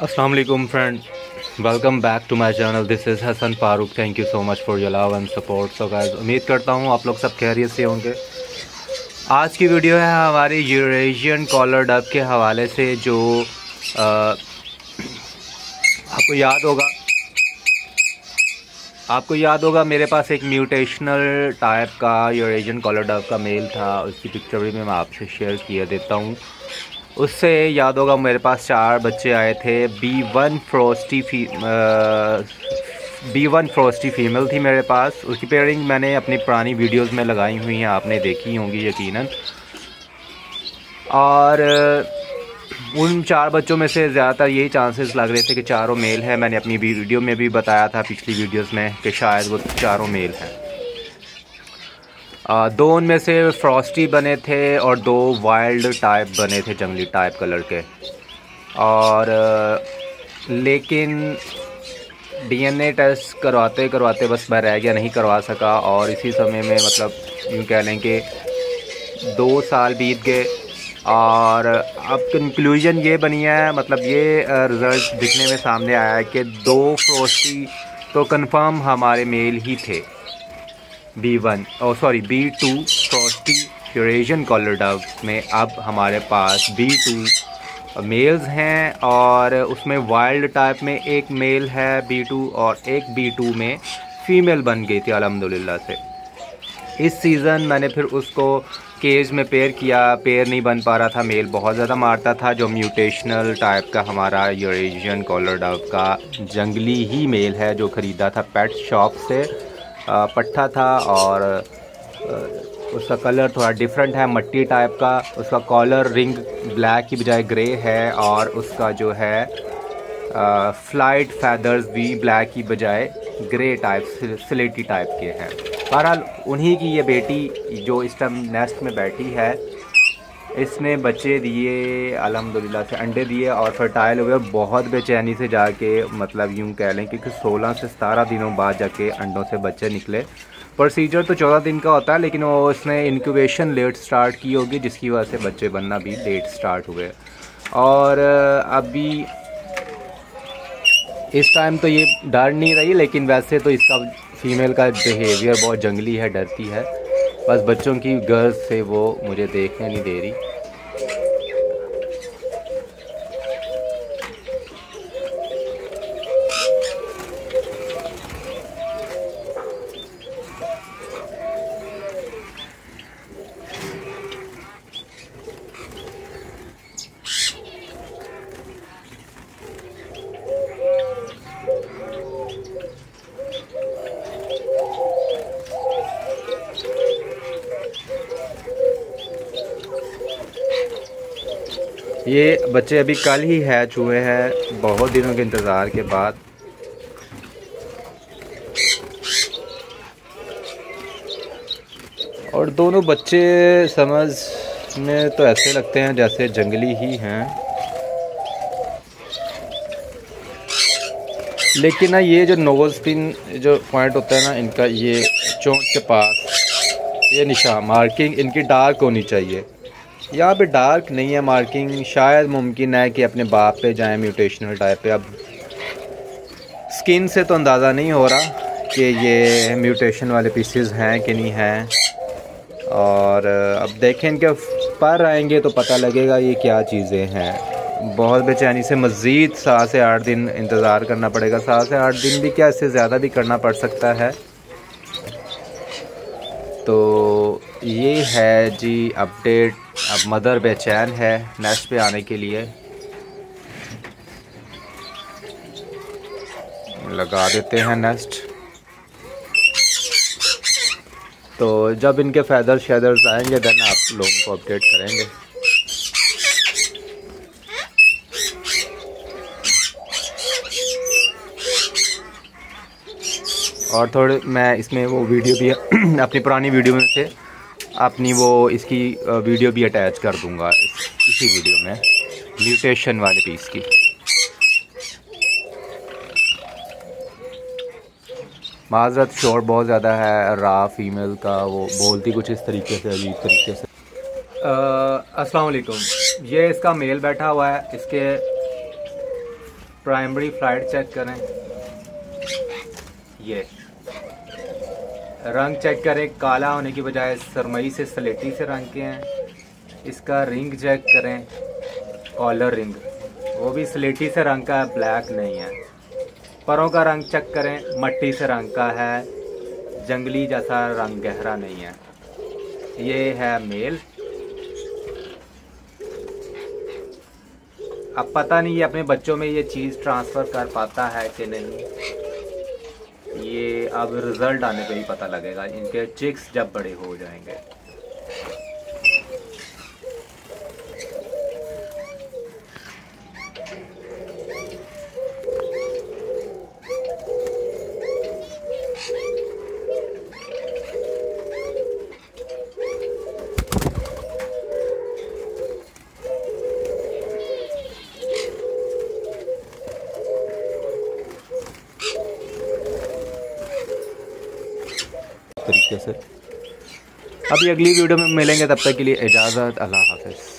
अस्सलाम वालेकुम friend, welcome back to my channel. This is Hasan Farooq. Thank you so much for your love and support. So guys, उम्मीद करता हूँ आप लोग सब खैरियत से होंगे। आज की वीडियो है हमारी यूरेशियन कॉलर डब के हवाले से। जो आपको याद होगा मेरे पास एक म्यूटेशनल टाइप का यूरेशियन कॉलर डब का मेल था। उसकी पिक्चर भी मैं आपसे शेयर किया देता हूँ। उससे याद होगा मेरे पास 4 बच्चे आए थे। B1 फ्रोस्टी फीमेल थी मेरे पास। उसकी पेयरिंग मैंने अपनी पुरानी वीडियोस में लगाई हुई हैं, आपने देखी होंगी यकीनन। और उन 4 बच्चों में से ज़्यादातर यही चांसेस लग रहे थे कि चारों मेल हैं। मैंने अपनी वीडियो में भी बताया था, पिछली वीडियोस में, कि शायद वो चारों मेल हैं। 2 उनमें से फ्रॉस्टी बने थे और 2 वाइल्ड टाइप बने थे, जंगली टाइप कलर के। और लेकिन DNA टेस्ट करवाते करवाते बस मैं रह गया, नहीं करवा सका। और इसी समय में मतलब यूँ कह लें कि 2 साल बीत गए और अब कंक्लूजन ये बनी है, मतलब ये रिज़ल्ट दिखने में सामने आया है कि 2 फ्रॉस्टी तो कंफर्म हमारे मेल ही थे। B2 Frosty Eurasian collar dub में अब हमारे पास B2 मेल्स हैं। और उसमें वाइल्ड टाइप में एक मेल है B2 और एक B2 में फ़ीमेल बन गई थी अल्हम्दुलिल्लाह से। इस सीज़न मैंने फिर उसको केज में पेयर किया, पेयर नहीं बन पा रहा था, मेल बहुत ज़्यादा मारता था। जो म्यूटेशनल टाइप का हमारा यूरेशियन कॉलर डब का जंगली ही मेल है, जो ख़रीदा था पेट शॉप से, पट्ठा था। और उसका कलर थोड़ा डिफरेंट है, मट्टी टाइप का। उसका कॉलर रिंग ब्लैक की बजाय ग्रे है और उसका जो है फ्लाइट फैदर्स भी ब्लैक की बजाय ग्रे टाइप, स्लेटी टाइप के हैं। बहरहाल उन्हीं की ये बेटी जो इस टाइम नेस्ट में बैठी है, इसने बच्चे दिए अल्हम्दुलिल्लाह से, अंडे दिए और फर्टाइल हुए। बहुत बेचैनी से जाके, मतलब यूँ कह लें कि 16 से 17 दिनों बाद जाके अंडों से बच्चे निकले। प्रोसीजर तो 14 दिन का होता है, लेकिन वो उसने इंक्यूबेशन लेट स्टार्ट की होगी, जिसकी वजह से बच्चे बनना भी लेट स्टार्ट हुए। और अभी इस टाइम तो ये डर नहीं रही, लेकिन वैसे तो इसका फीमेल का बिहेवियर बहुत जंगली है, डरती है। बस बच्चों की गर्ज से वो मुझे देखने नहीं दे रही। ये बच्चे अभी कल ही हैच हुए हैं, बहुत दिनों के इंतज़ार के बाद। और दोनों बच्चे समझ में तो ऐसे लगते हैं जैसे जंगली ही हैं, लेकिन ना ये जो नोज़ पिन जो पॉइंट होता है ना इनका, ये चोंच के पास ये निशान मार्किंग इनकी डार्क होनी चाहिए। यहाँ पे डार्क नहीं है मार्किंग। शायद मुमकिन है कि अपने बाप पे जाएं म्यूटेशनल टाइप पे। अब स्किन से तो अंदाज़ा नहीं हो रहा कि ये म्यूटेशन वाले पीसेस हैं कि नहीं हैं। और अब देखें इनके पर आएंगे तो पता लगेगा ये क्या चीज़ें हैं। बहुत बेचैनी से मज़ीद 7 से 8 दिन इंतज़ार करना पड़ेगा। 7 से 8 दिन भी क्या, इससे ज़्यादा भी करना पड़ सकता है। तो ये है जी अपडेट। अब मदर बेचैन है नेस्ट पे आने के लिए। लगा देते हैं नेस्ट। तो जब इनके फैदर शेदर्स आएंगे देन आप लोगों को अपडेट करेंगे। और थोड़े मैं इसमें वो वीडियो भी अपनी पुरानी वीडियो में से अपनी वो इसकी वीडियो भी अटैच कर दूंगा इसी वीडियो में, म्यूटेशन वाले पीस की। माजरत शोर बहुत ज़्यादा है रा फीमेल का, वो बोलती कुछ इस तरीके से, अजीब तरीके से। अस्सलाम वालेकुम। ये इसका मेल बैठा हुआ है, इसके प्राइमरी फ्लाइट चेक करें, ये रंग चेक करें, काला होने की बजाय सरमई से सलेटी से रंग के हैं। इसका रिंग चेक करें, कॉलर रिंग, वो भी सलेटी से रंग का है, ब्लैक नहीं है। परों का रंग चेक करें, मट्टी से रंग का है, जंगली जैसा रंग, गहरा नहीं है। ये है मेल। अब पता नहीं ये अपने बच्चों में ये चीज़ ट्रांसफ़र कर पाता है कि नहीं, ये अब रिज़ल्ट आने पे ही पता लगेगा, इनके चिक्स जब बड़े हो जाएंगे। तरीके से अभी अगली वीडियो में मिलेंगे, तब तक के लिए इजाज़त, अल्लाह हाफ़िज़।